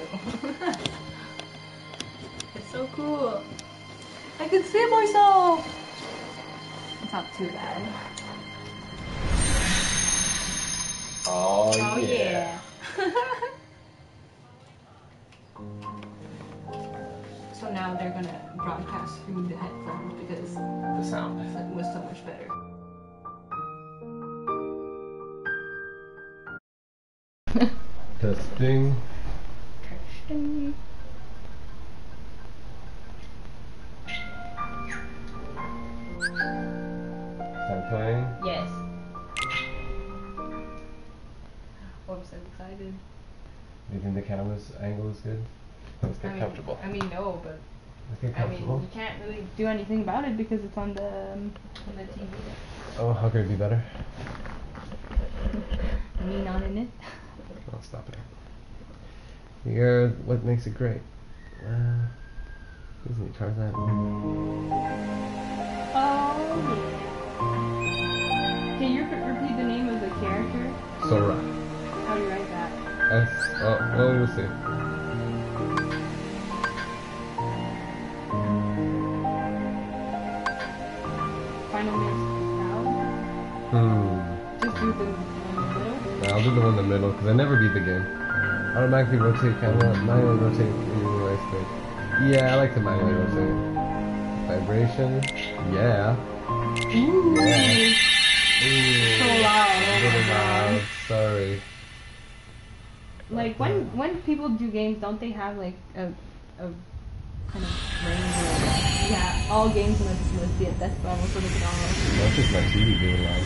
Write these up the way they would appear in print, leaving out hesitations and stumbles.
It's so cool. I can see myself. It's not too bad. Oh yeah. So now they're gonna broadcast through the headphones because The sound. it was so much better. Testing. Testing. Start playing. Yes. Oh, I'm so excited. Do you think the camera's angle is good? Let's get comfortable. I mean, no, but Let's get I mean, comfortable. you can't really do anything about it because it's on the TV. Oh, how could it be better? Me not in it. Oh, stop it. You're what makes it great. Disney Tarzan. Oh yeah. Can you repeat the name of the character? Sora. How do you write that? We'll see. Final Mix Just do the one in the middle. I'll do the one in the middle because I never beat the game. Automatically rotate camera, manually rotate UI stick. Yeah, I like to manually rotate. Vibration, yeah. Ooh. Yeah. So loud. A little loud. Sorry. Like when people do games, don't they have like a kind of range? Yeah, all games must be at this level so they can all. That's just my TV being loud.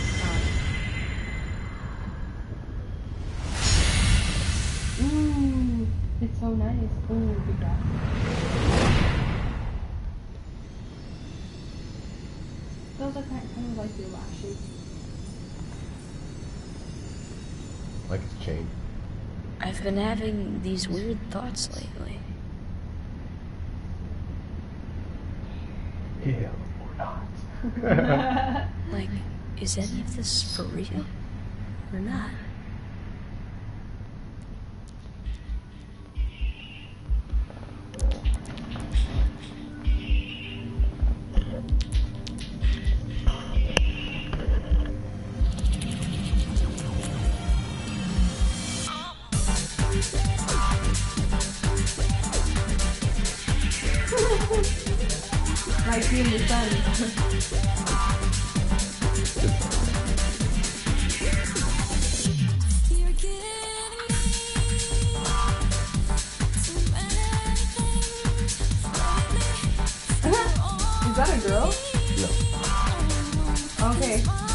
Ooh, it's so nice. Ooh, good job. Those are kind of like your lashes. Like it's chain. I've been having these weird thoughts lately. Yeah, or not. Like, is any of this for real? Or not? Like you and your son. Is that a girl? No. Okay.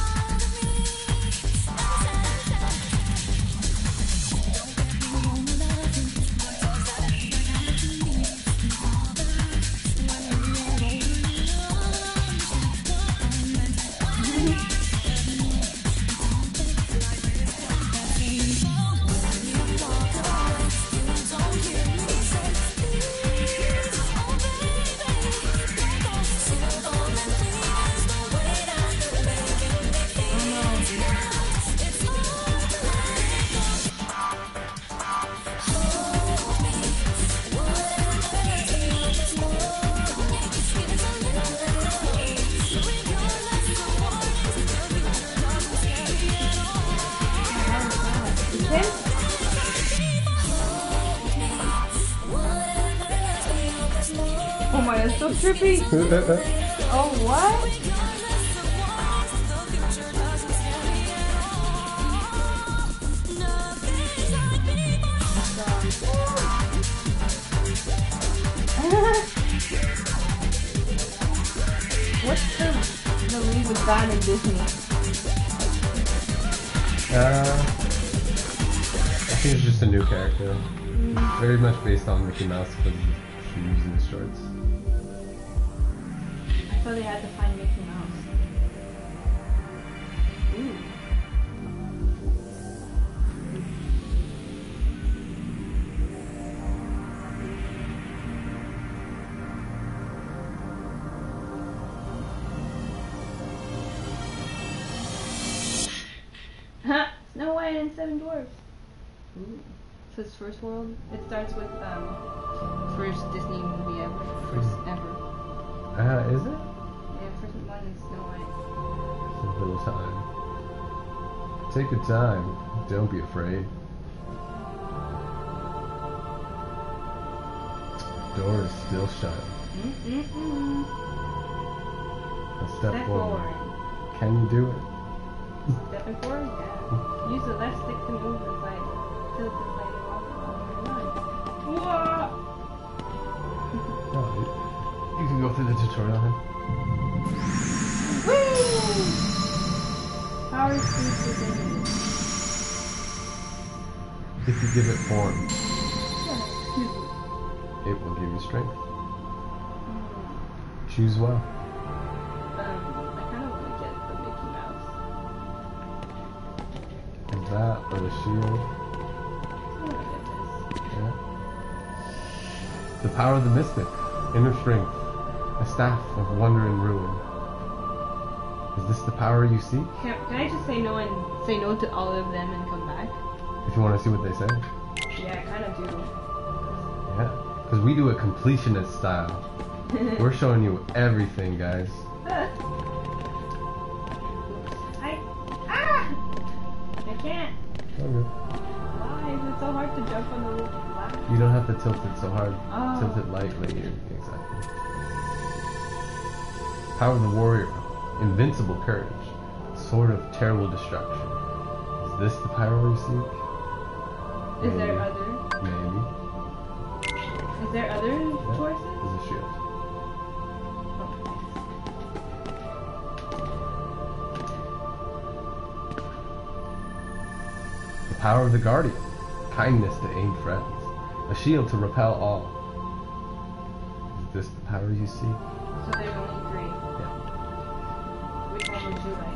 Oh my, that's so trippy. Oh, what? What's the league with God and Disney? I think it's just a new character. Very much based on Mickey Mouse because of his shoes and his shorts. I thought they had to find Mickey Mouse. Ooh. Snow White and Seven Dwarfs. Ooh. his first world. It starts with first Disney movie ever. First ever. Is it? Yeah, first one is Snow White. A little time. Take your time. Don't be afraid. Door is still shut. Now step forward. Can you do it? Stepping forward, yeah. Use the left stick to move and slide. Tilt and slide it off the run. Oh, you can go through the tutorial then. Woo! Power speed within you. If you give it form, Yeah. it will give you strength. Choose well. I kind of want to get the Mickey Mouse. Is that or the shield? I want to get Yeah. The power of the mystic. Inner strength. A staff of wonder and ruin. Is this the power you seek? this. Can I just say no and say no to all of them and come back? If you want to see what they say. Yeah, I kind of do. Yeah. Because we do it completionist style. We're showing you everything, guys. I can't. Okay. Why is it so hard to jump on the ladder? You don't have to tilt it so hard. Oh. Tilt it lightly. Exactly. Power of the warrior. Invincible courage. Sword of terrible destruction. Is this the power we seek? Is there other? Maybe. Is there other Yeah. choices? Is a shield. The power of the guardian. Kindness to aid friends. A shield to repel all. Is this the power you seek? So there's only 3. Yeah. Which one would you like?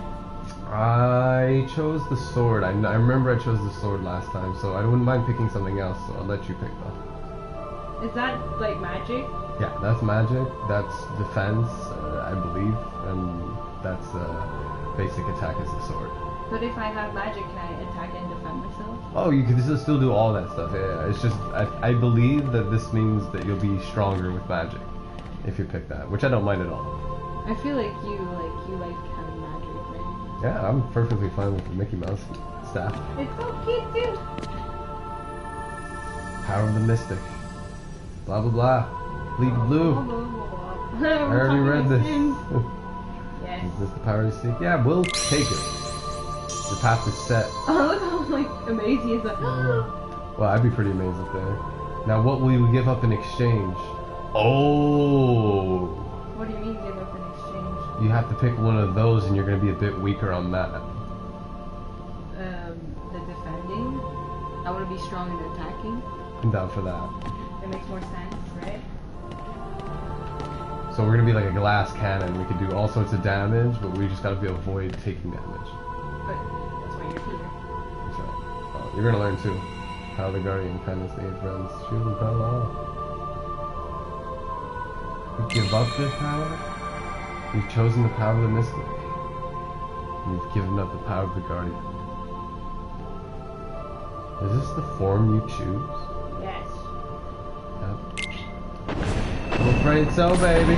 I chose the sword. I remember I chose the sword last time, so I wouldn't mind picking something else, so I'll let you pick though. Is that like magic? Yeah, that's magic, that's defense, I believe, and that's basic attack is the sword. But if I have magic, can I attack and defend myself? Oh, you can still do all that stuff, yeah. It's just, I believe that this means that you'll be stronger with magic, if you pick that, which I don't mind at all. I feel like you like having magic, right? Yeah, I'm perfectly fine with the Mickey Mouse staff. It's so cute too. Power of the Mystic. Blah blah blah. Bleed blue. I already read this. Yes. Is this the power you seek? Yeah, we'll take it. The path is set. Oh, look how like amazed he is. Like, Well, I'd be pretty amazed if there. Now, what will you give up in exchange? Oh, what do you mean give up in exchange? you have to pick one of those, and you're going to be a bit weaker on that. The defending. I want to be strong in attacking. I'm down for that. It makes more sense, right? So we're going to be like a glass cannon. We could do all sorts of damage, but we just got to be avoid taking damage. But that's why you're here. So, you're going to learn too. How the guardian kindness to aid friends. Shield and power all. You give up this power? You've chosen the power of the mystic. You've given up the power of the guardian. Is this the form you choose? Yes. Yep. I'm afraid so, baby.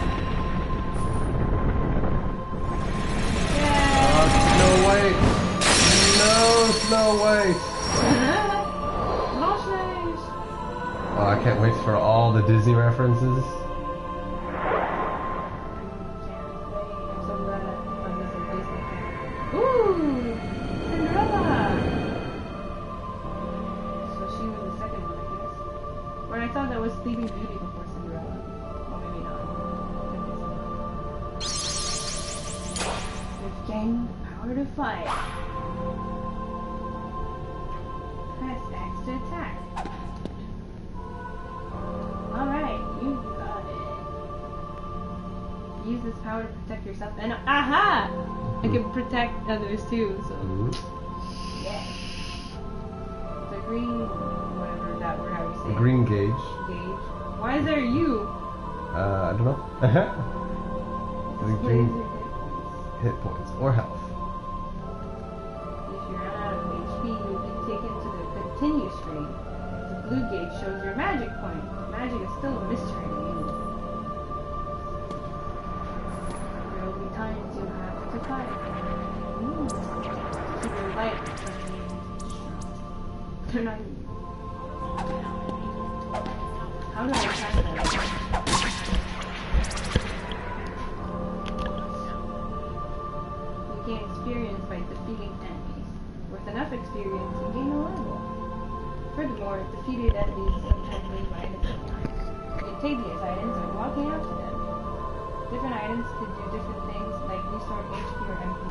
Yeah. Oh, Snow White. No, Snow White. Lost names. Oh, I can't wait for all the Disney references. I'm so glad I'm missing Disney. Ooh, Cinderella. So she was the second one, I guess. Or I thought that was Sleeping Beauty before Cinderella. Or maybe not. You've gained the power to fight. Press X to attack. Alright, you got it. Use this power to protect yourself and aha! I can protect others too, so Mhm. yeah. The green whatever that word how you say The it. green gauge. Gauge. Why is there you? I don't know. The Displays green your hit points. hit points or health. If you run out of HP, you'll be taken to the continue screen. The blue gauge shows your magic point. Magic is still a mystery to me. There will be times you have to fight. Keep your light. They're not. How do I attack them? You gain experience by defeating enemies. With enough experience, you gain a level. Furthermore, defeated enemies sometimes leave items behind. You can take these items by walking after them. Different items could do different things, like restore HP or MP.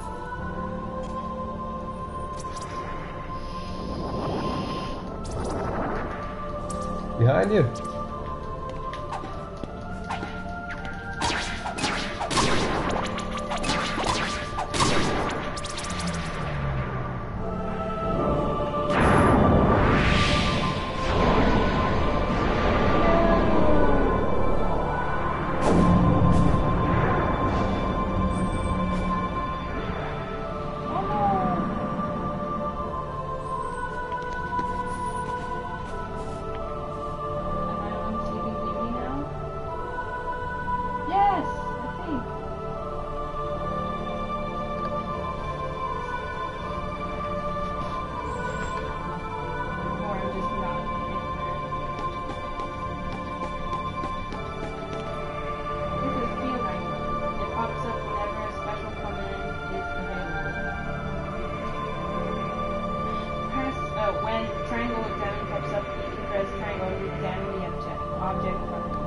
Behind you. When triangle examine pops up, you can press triangle to examine the object from it.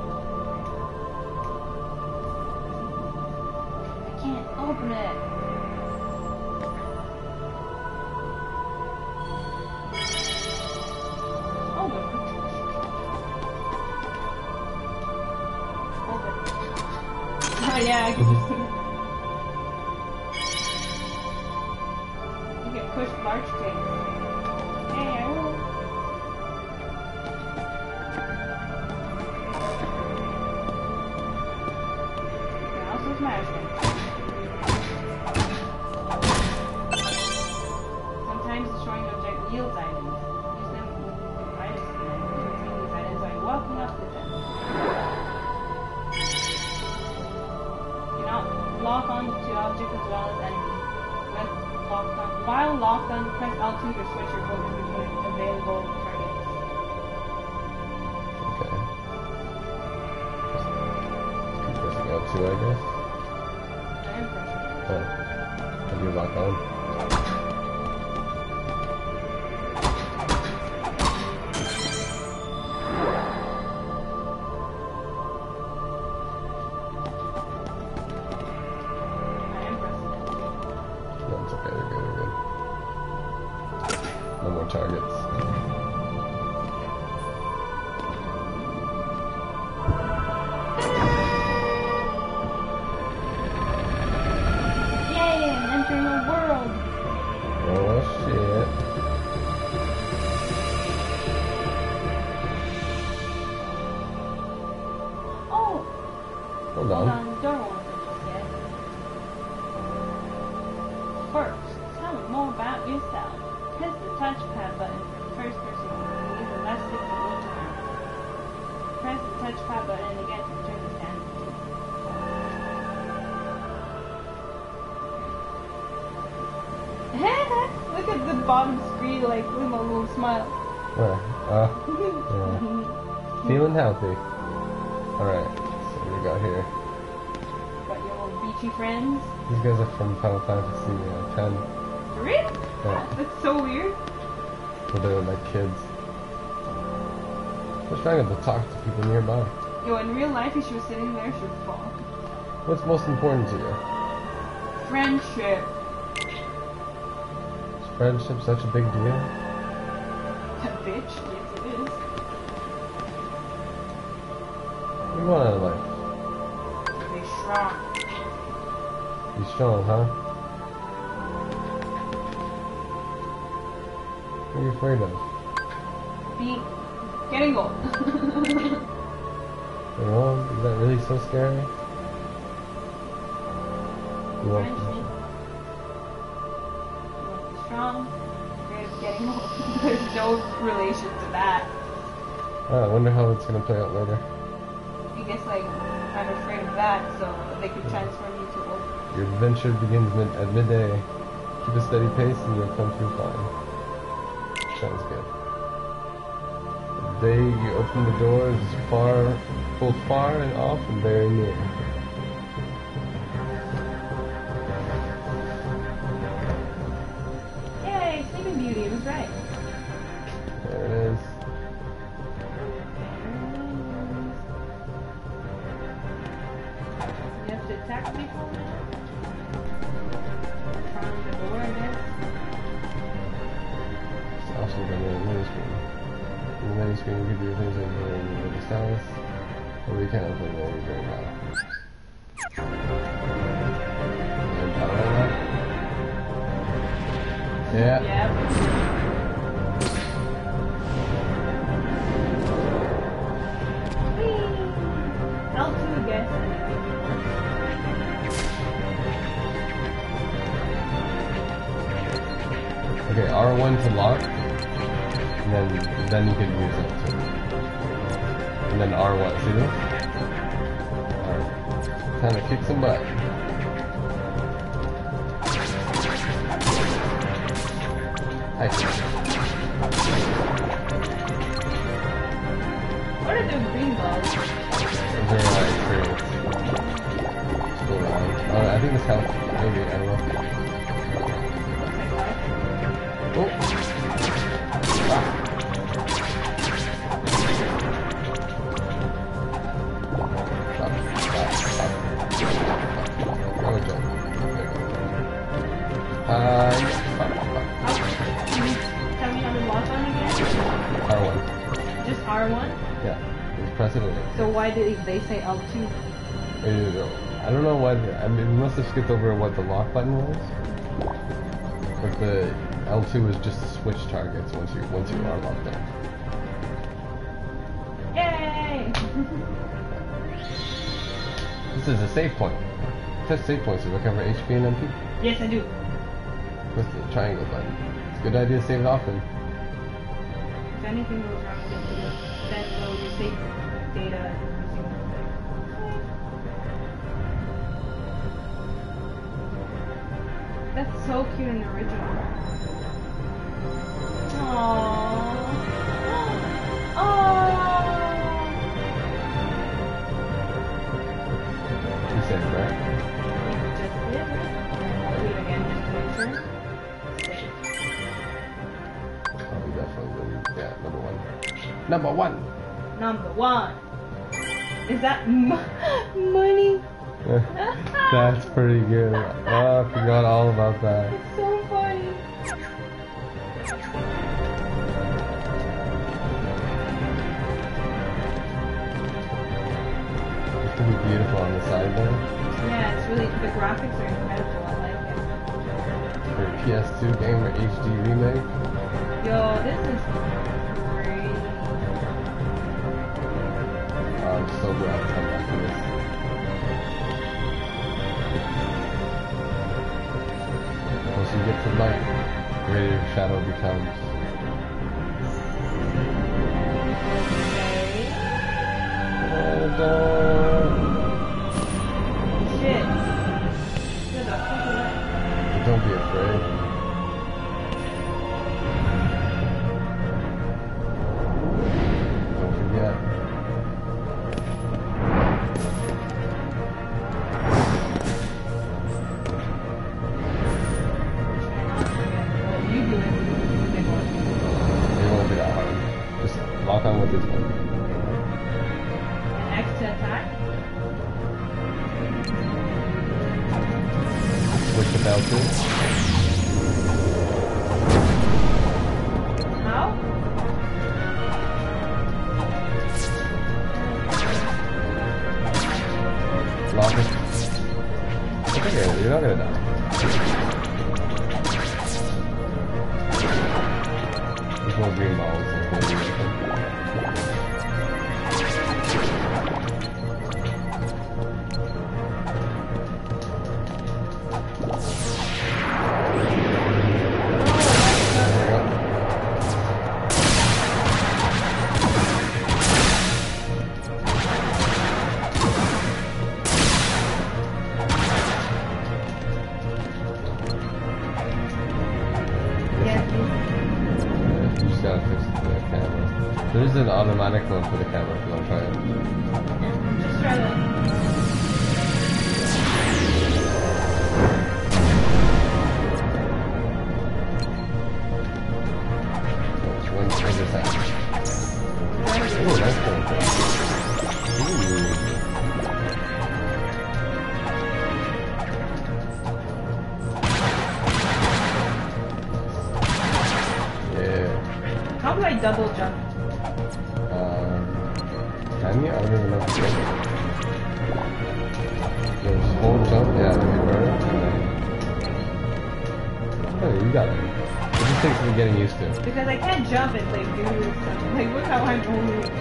I can't open it. Open. Open. Oh yeah, I can just... You can push large things. Hey, I will. You can also smash them. Sometimes destroying an object yields items. Use them with items and obtain these items by walking up with them. You can lock on to objects as well as enemies. While locked on, press L2 to switch your focus between available targets. Okay. Just keep pressing L2, I guess. I am pressing. Oh. How do you lock on? Targets. Yay, I'm entering a world! Oh shit. Oh! Hold on. Don't want to just yet. First, tell me more about yourself. Press the touchpad button for the first person view. Use the left stick to look around. Press the touchpad button again to return the stand view. Look at the bottom screen, like, with my little smile. Where? Yeah. Feeling healthy. Alright, so what do we got here? What, your little beachy friends? These guys are from Final Fantasy X. For real? Yeah. That's so weird. So they're like kids. Just trying to talk to people nearby. Yo, in real life, if she was sitting there, she would fall. What's most important to you? Friendship. Is friendship such a big deal? Bitch, yes it is. What do you want out of life? Be strong. Be strong, huh? What are you afraid of? Getting old. Getting old? Is that really so scary? You want Friendship. You want to be strong. Afraid of getting old. There's no relation to that. I wonder how it's gonna play out later. I guess like I'm afraid of that, so they could transform you to wolf. Your adventure begins at midday. Keep a steady pace and you'll come through fine. Sounds good. The day you open the door is both far and off and very near. Yay, Sleeping Beauty, it was right. There it is. You have to attack people now? From the door, I guess. It's also going to be a mini screen. In the mini screen, you can do things like the stylus, or we can open the during battle. And power on that? Yeah. Yep. Whee! L2, I guess. Okay, R1 to lock, and then you can use it too. And then R1, see this? Alright. Time to kick some butt. Hi. What are those green balls? Those are experience. Just go around. I think this helps. Maybe, I don't know. Oh! Ah. Stop. Oh, jump. There you go. Can you tell me how to lock on again? R1. Just R1? Yeah. Just press it in. So why did they say L2? I don't know why. I mean, we must have skipped over what the lock button was. But the L2 is just to switch targets once you are locked in. Yay! This is a save point. Test save points to recover HP and MP. Yes, I do. Press the triangle button. It's a good idea to save it often. If anything goes wrong with it, then will your save data resume. That's so cute and original. Aww. Aww. You said right? Just did, right? I'll do it again just to make sure. Oh, we definitely win. Yeah, number one. Number one! Number one. Is that money? That's pretty good. Oh, I forgot all about that. It's so funny. It's pretty beautiful on the side there. Yeah, it's really, the graphics are incredible. I like For PS2 Gamer HD remake. it. Yo, this is crazy. I'm so glad to come back to this. Once you get to light, greater shadow becomes. Shit. Where the fuck is that? Don't be afraid. Don't forget. What you doing? Big one. It won't be that hard. Just lock on with this one. X to attack? Switch the bell too. How? Lock it. It's okay, you're not gonna die. There's more green balls. to fix the camera. There's an automatic one for the camera if you want to try it. Just try that. When's this happening? Oh, that's cool. Ooh. How do I double jump? Can you? I don't even know if you can. There's full jump, yeah, then you burn it, and then... Oh, you got it. It just takes me getting used to. Because I can't jump and like do something. Like look how I'm only.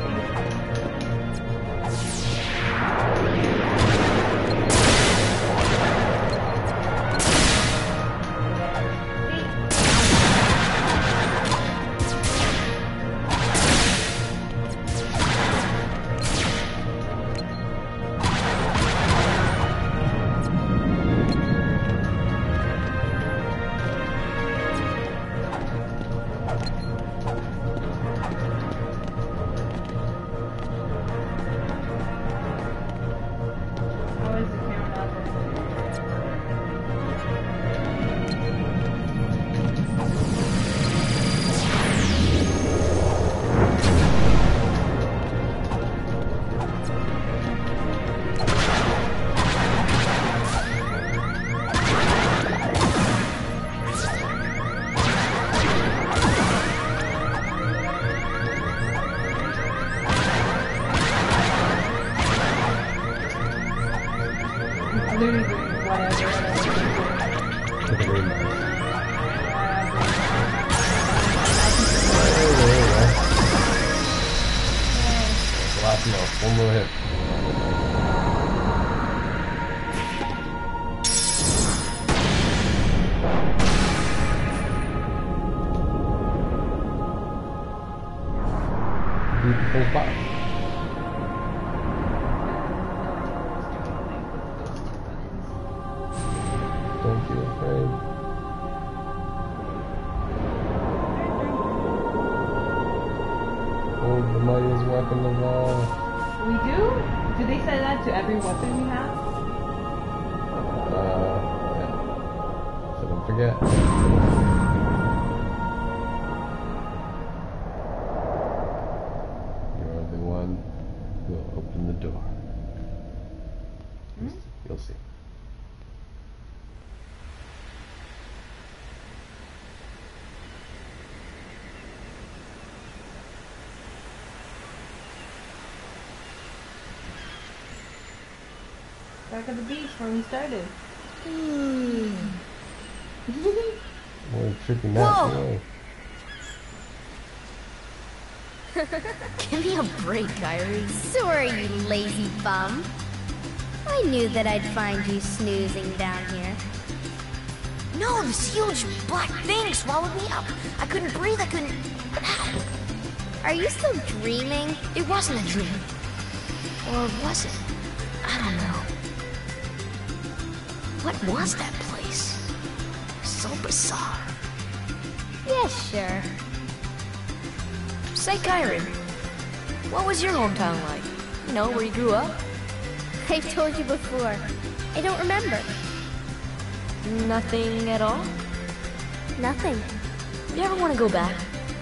One more hit. Beautiful spot. Don't be afraid. Hold the mightiest weapon of all. We do? Do they say that to every weapon we have? Yeah. So don't forget. You're the one who will open the door. Hmm? You'll see. Back at the beach where we started. More trippy nuts. Whoa! Give me a break, Kyrie. Sorry, you lazy bum. I knew that I'd find you snoozing down here. No, this huge black thing swallowed me up. I couldn't breathe, I couldn't... Are you still dreaming? It wasn't a dream. Or was it? I don't know. What was that place? So bizarre. Yeah, sure. Say, Kyrie, what was your hometown like? You know, where you grew up? I've told you before. I don't remember. Nothing at all? Nothing. You ever want to go back?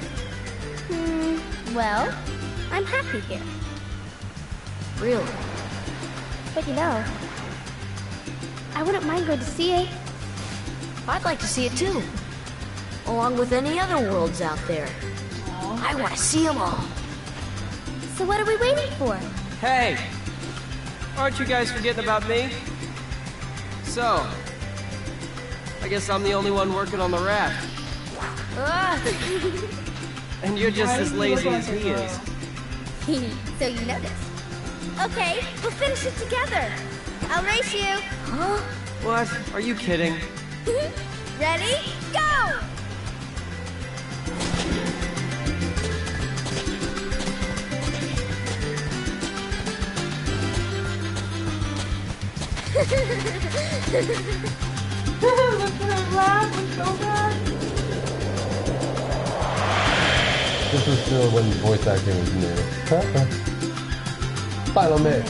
Well, I'm happy here. Really? But you know, I wouldn't mind going to see it. I'd like to see it too. Along with any other worlds out there. I want to see them all. So what are we waiting for? Hey! Aren't you guys forgetting about me? So, I guess I'm the only one working on the raft. And you're just as lazy as he is. So you noticed. Okay, we'll finish it together. I'll race you. Huh? What? Are you kidding? Ready? Go! Look at her laugh, it's so bad. This was still when voice acting was new. Final mix.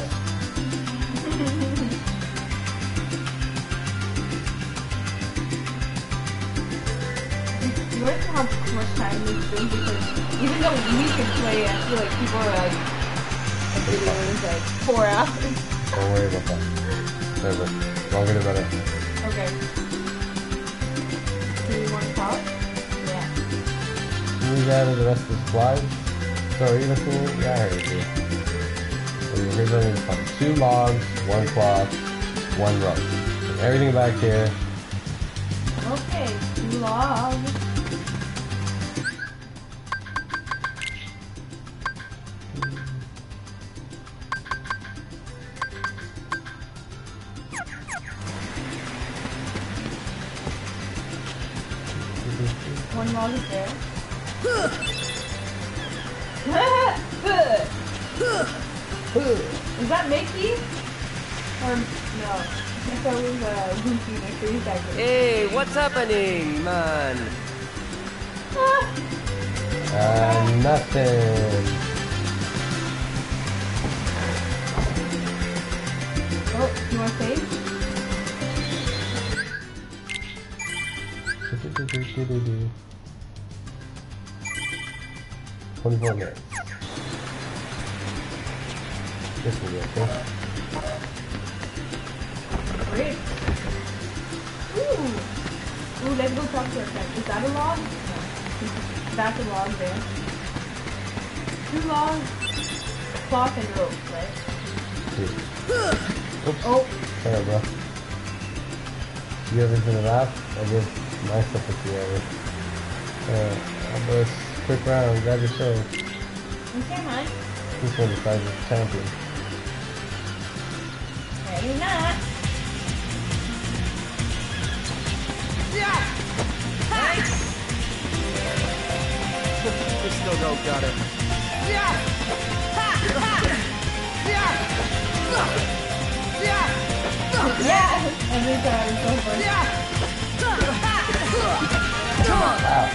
You want to have much time in this game because even though we can play, I feel like people are like, a video is like 4 hours. Don't worry about that. Whatever. Longer the better. Okay. Do you want to talk? Yeah. Can you gather the rest of the supplies? So are you listening? Yeah, I heard you. So here's what I need to find. 2 logs, 1 cloth, 1 rope. And everything back here. Okay, 2 logs. One log is there. Is that Mickey? Or no? I thought it was Goofy in a 3 seconds. Hey, what's happening, man? Nothing. Oh, you want to save? 24 minutes. This will be okay. Great. Ooh, let's go talk to our friend. Is that a log? No. That's a log there. 2 logs, cloth and rope, right? Oops. Oh, Sorry, bro. You ever been to that? I guess my stuff is together. I'll do a quick round, grab your sword. okay, man. This one decides it's champion. Ready or not? We still don't got it. Yeah! Every time it's so fun. Wow.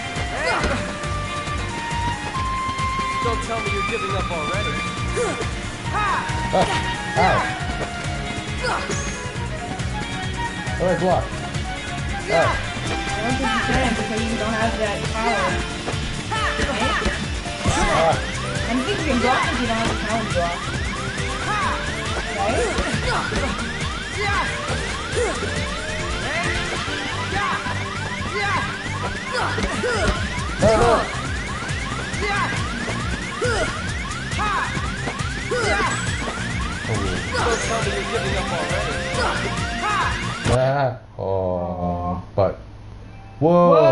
Don't tell me you're giving up already. Oh. Ow. Alright, block. Oh. I don't think you can because you don't have that power. Ah. I don't think you can block if you don't have the power block. Right? Oh, no. Don't tell me you're giving up already. Ah. Oh, but. Whoa.